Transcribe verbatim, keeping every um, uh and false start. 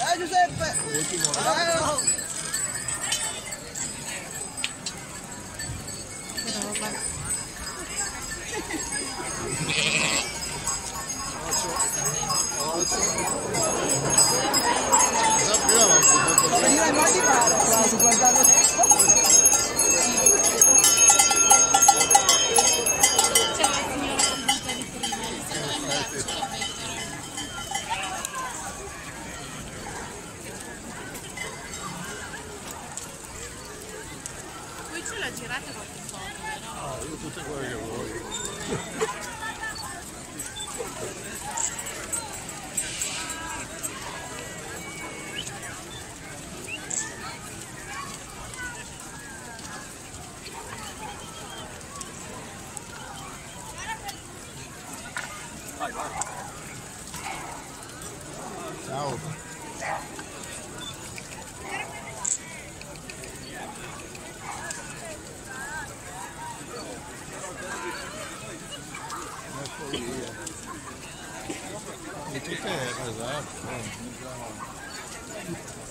Dai Giuseppe! Ultimo. Dai! Non veniva mai di male, quasi, guardando. Poi ce l'ha girata qualche foto, no? Ah, io tutte quelle che vuoi. Vai, vai. Ciao. Ecco via. E tutte esatto.